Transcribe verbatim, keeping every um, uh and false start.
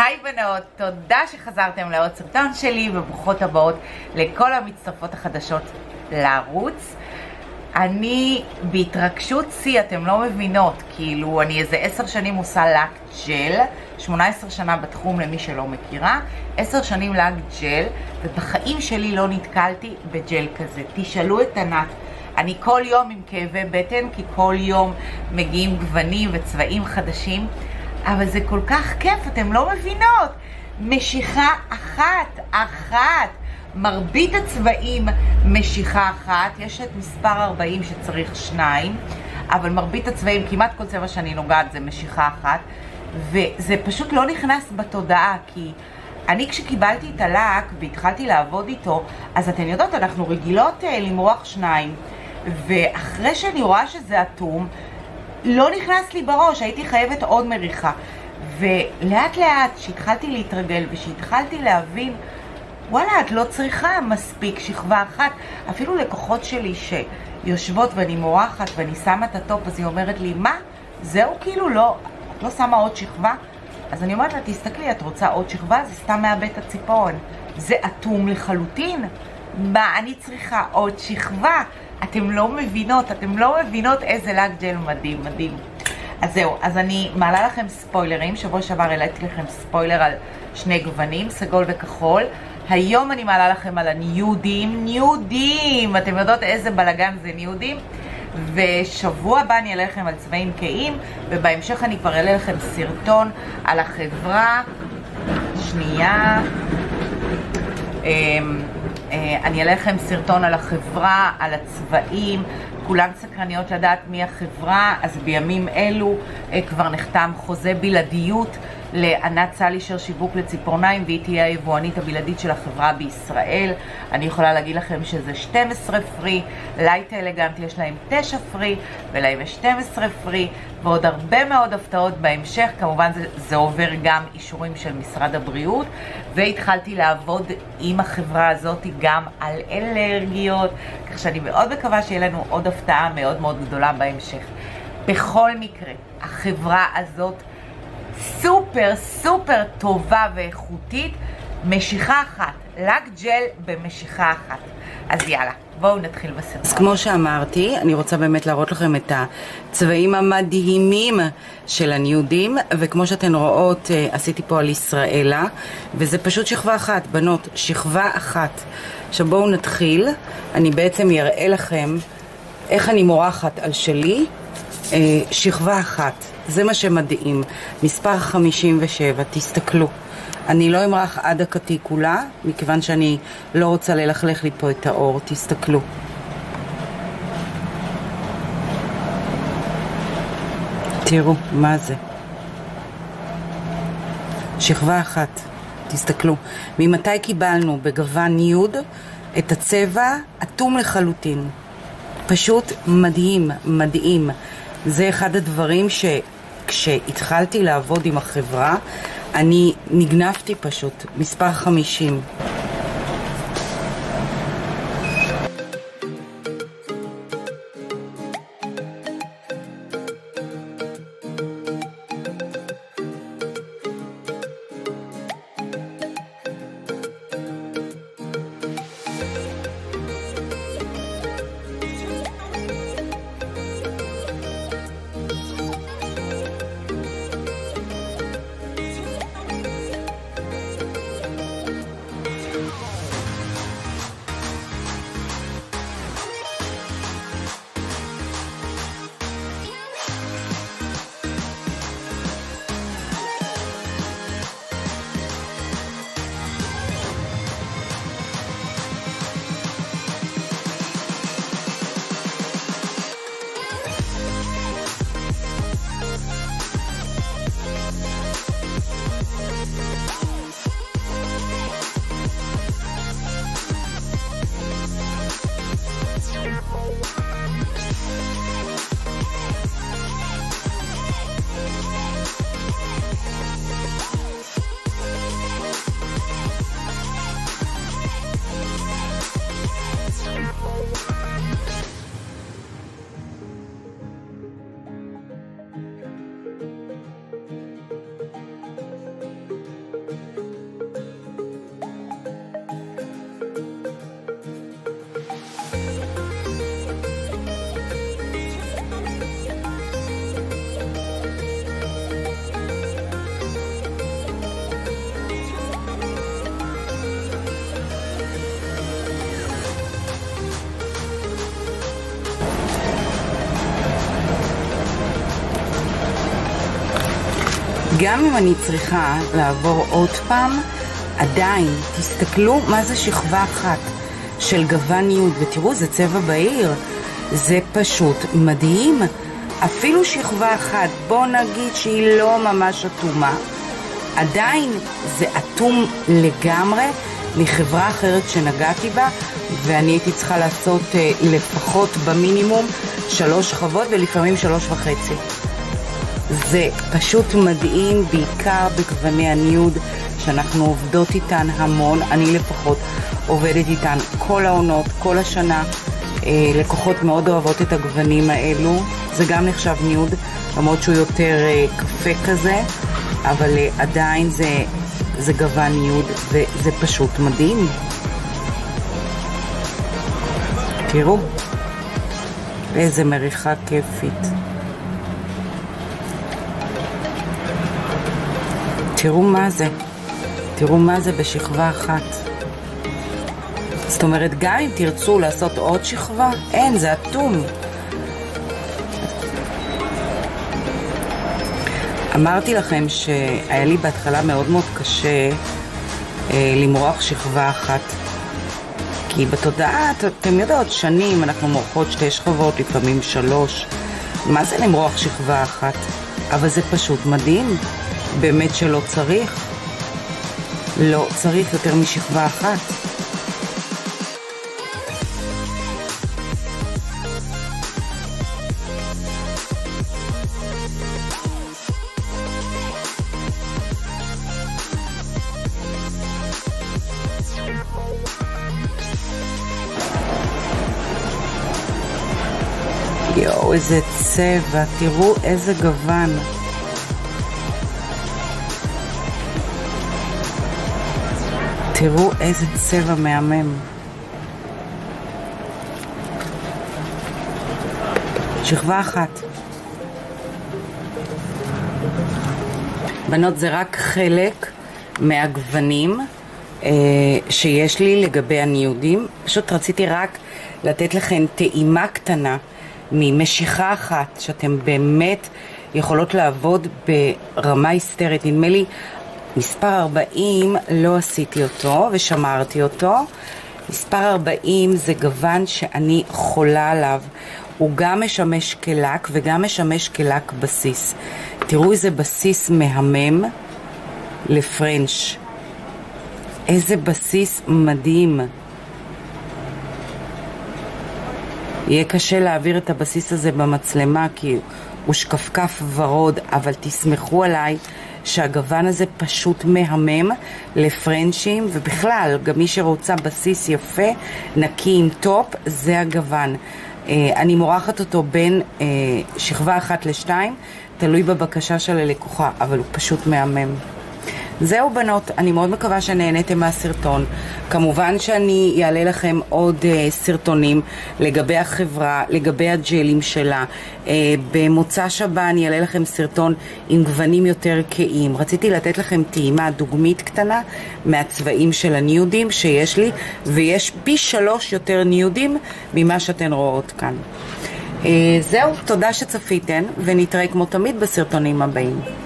היי בנות, תודה שחזרתם לעוד סרטון שלי וברוכות הבאות לכל המצטרפות החדשות לערוץ. אני בהתרגשות שיא, אתם לא מבינות, כאילו אני איזה עשר שנים עושה לק ג'ל, שמונה עשרה שנה בתחום למי שלא מכירה, עשר שנים לק ג'ל, ובחיים שלי לא נתקלתי בג'ל כזה. תשאלו את ענת, אני כל יום עם כאבי בטן, כי כל יום מגיעים גוונים וצבעים חדשים, אבל זה כל כך כיף, אתם לא מבינות. משיכה אחת, אחת. מרבית הצבעים משיכה אחת, יש את מספר ארבעים שצריך שניים, אבל מרבית הצבעים, כמעט כל צבע שאני נוגעת זה משיכה אחת, וזה פשוט לא נכנס בתודעה, כי אני כשקיבלתי את הלק והתחלתי לעבוד איתו, אז אתן יודעות, אנחנו רגילות למרוח שניים, ואחרי שאני רואה שזה אטום, לא נכנס לי בראש, הייתי חייבת עוד מריחה. ולאט לאט שהתחלתי להתרגל ושהתחלתי להבין, וואלה, את לא צריכה מספיק שכבה אחת. אפילו לקוחות שלי שיושבות ואני מורחת ואני שמה את הטופ, אז היא אומרת לי, מה? זהו כאילו לא, את לא שמה עוד שכבה? אז אני אומרת לה, תסתכלי, את רוצה עוד שכבה? זה סתם מאבד את הציפורן. זה אטום לחלוטין. מה, אני צריכה עוד שכבה? אתם לא מבינות, אתם לא מבינות איזה לק ג'ל מדהים, מדהים. אז זהו, אז אני מעלה לכם ספוילרים. שבוע שעבר העליתי לכם ספוילר על שני גוונים, סגול וכחול. היום אני מעלה לכם על הניודים, ניודים, אתם יודעות איזה בלגן זה ניודים. ושבוע הבא אני אעלה לכם על צבעים קיים, ובהמשך אני כבר אעלה לכם סרטון על החברה. שנייה. אני אעלה לכם סרטון על החברה, על הצבעים. כולן סקרניות לדעת מי החברה, אז בימים אלו כבר נחתם חוזה בלעדיות לענת סלישר שיווק לציפורניים, והיא תהיה היבואנית הבלעדית של החברה בישראל. אני יכולה להגיד לכם שזה שתים עשרה פרי, לייט אלגנט יש להם תשע פרי, ולהם יש שתים עשרה פרי, ועוד הרבה מאוד הפתעות בהמשך. כמובן זה, זה עובר גם אישורים של משרד הבריאות, והתחלתי לעבוד עם החברה הזאת גם על אלרגיות, כך שאני מאוד מקווה שיהיה לנו עוד הפתעה מאוד מאוד גדולה בהמשך. בכל מקרה, החברה הזאת סופר סופר טובה ואיכותית, משיכה אחת, לק ג'ל במשיכה אחת. אז יאללה, בואו נתחיל בסרטון. אז כמו שאמרתי, אני רוצה באמת להראות לכם את הצבעים המדהימים של הניודים, וכמו שאתן רואות עשיתי פה על ישראלה, וזה פשוט שכבה אחת, בנות, שכבה אחת. עכשיו בואו נתחיל. אני בעצם אראה לכם איך אני מורחת על שלי שכבה אחת. זה מה שמדהים. מספר חמישים ושבע, תסתכלו. אני לא אמרח עד הקטיקולה, מכיוון שאני לא רוצה ללכלך לי פה את האור. תסתכלו. תראו, מה זה? שכבה אחת. תסתכלו. ממתי קיבלנו בגוון ניוד את הצבע אטום לחלוטין. פשוט מדהים, מדהים. זה אחד הדברים שכשהתחלתי לעבוד עם החברה, אני נגנפתי פשוט. מספר חמישים. גם אם אני צריכה לעבור עוד פעם, עדיין, תסתכלו מה זה שכבה אחת של גוון ניוד, ותראו, זה צבע בהיר, זה פשוט מדהים. אפילו שכבה אחת, בוא נגיד שהיא לא ממש אטומה, עדיין זה אטום לגמרי מחברה אחרת שנגעתי בה, ואני הייתי צריכה לעשות אה, לפחות במינימום שלוש שכבות ולפעמים שלוש וחצי. זה פשוט מדהים, בעיקר בגווני הניוד שאנחנו עובדות איתן המון. אני לפחות עובדת איתן כל העונות, כל השנה. אה, לקוחות מאוד אוהבות את הגוונים האלו. זה גם נחשב ניוד, למרות שהוא יותר אה, קפה כזה, אבל אה, עדיין זה, זה גוון ניוד, וזה פשוט מדהים. תראו, איזה מריחה כיפית. תראו מה זה, תראו מה זה בשכבה אחת. זאת אומרת, גם אם תרצו לעשות עוד שכבה, אין, זה אטום. אמרתי לכם שהיה לי בהתחלה מאוד מאוד קשה אה, למרוח שכבה אחת. כי בתודעה, אתם יודעות, שנים אנחנו מורחות שתי שכבות, לפעמים שלוש. מה זה למרוח שכבה אחת? אבל זה פשוט מדהים. באמת שלא צריך. לא צריך יותר משכבה אחת. יואו, איזה צבע, תראו איזה גוון. תראו איזה צבע מהמם. שכבה אחת. בנות, זה רק חלק מהגוונים אה, שיש לי לגבי הניודים. פשוט רציתי רק לתת לכם טעימה קטנה ממשיכה אחת שאתם באמת יכולות לעבוד ברמה היסטרית. נדמה לי מספר ארבעים לא עשיתי אותו ושמרתי אותו. מספר ארבעים זה גוון שאני חולה עליו. הוא גם משמש כלק וגם משמש כלק בסיס. תראו איזה בסיס מהמם לפרנץ'. איזה בסיס מדהים. יהיה קשה להעביר את הבסיס הזה במצלמה כי הוא שקפקף ורוד, אבל תסמכו עליי שהגוון הזה פשוט מהמם לפרנצ'ים, ובכלל גם מי שרוצה בסיס יפה, נקי עם טופ, זה הגוון. אני מורחת אותו בין שכבה אחת לשתיים, תלוי בבקשה של הלקוחה, אבל הוא פשוט מהמם. זהו בנות, אני מאוד מקווה שנהניתם מהסרטון. כמובן שאני אעלה לכם עוד uh, סרטונים לגבי החברה, לגבי הג'לים שלה. Uh, במוצא שבה אני אעלה לכם סרטון עם גוונים יותר קיים. רציתי לתת לכם טעימה דוגמית קטנה מהצבעים של הניודים שיש לי, ויש פי שלוש יותר ניודים ממה שאתן רואות כאן. Uh, זהו, תודה שצפיתן, ונתראה כמו תמיד בסרטונים הבאים.